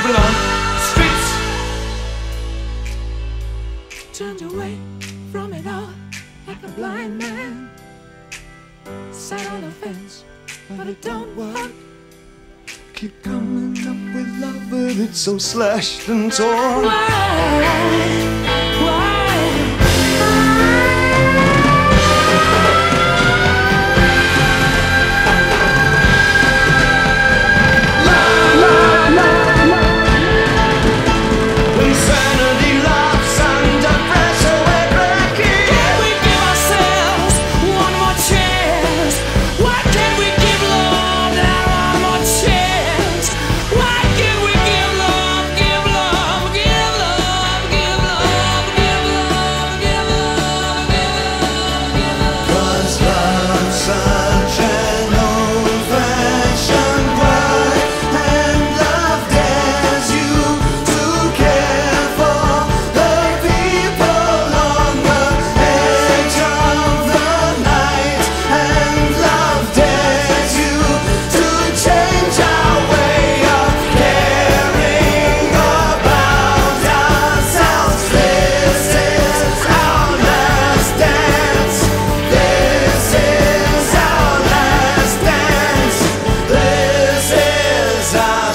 people on the streets. Turned away from it all like a blind man. Sat on the fence, but it don't work. Keep coming up with love, but it's so slashed and torn. Why? Insanity laughs under pressure, we're breaking. Can we give ourselves one more chance? Why can't we give love that one more chance? Why can't we give love, give love, give love, give love, give love, give love, give love? 'Cause love's such an old-fashioned word, and love dares you to care for the people on the edge of the night, and love dares you to change our way of caring about ourselves. This is our last dance. This is our last dance. This is our